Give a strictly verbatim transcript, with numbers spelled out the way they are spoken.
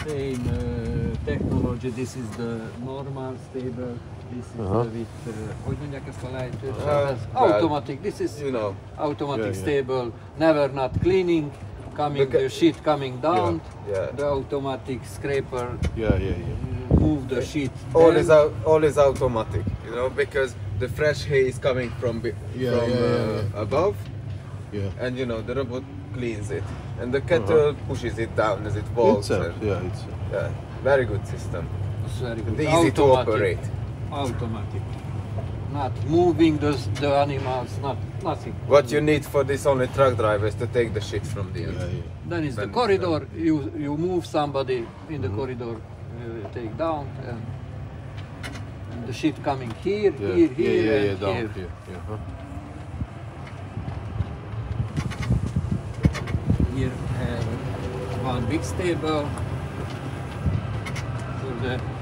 same uh, technology. This is the normal stable. This is Uh-huh. uh, with, uh, hogy mondják ezt a lejtőt? Uh, Automatic. This is You know. automatic Yeah, yeah. stable. Never not cleaning. Coming Beca- the sheet coming down. Yeah. The automatic scraper Yeah, yeah, yeah. move the sheet. All down. is out, all is automatic, you know, because the fresh hay is coming from be- Yeah, from yeah, yeah, uh, yeah. above, Yeah. and you know the robot cleans it, and the kettle pushes it down as it falls. Itself, and- yeah, it's. yeah, very good system. It's very And good. easy to Automatic. operate. Automatic. Not moving the, the animals, not nothing. What you need for this only truck drivers to take the shit from the end. Yeah, yeah. Then is the Then- corridor. You you move somebody in the corridor, uh, take down, and, and the shit coming here, Yeah, here, yeah, here, yeah, yeah, and down here. here. Yeah. Huh? Here have one big stable for the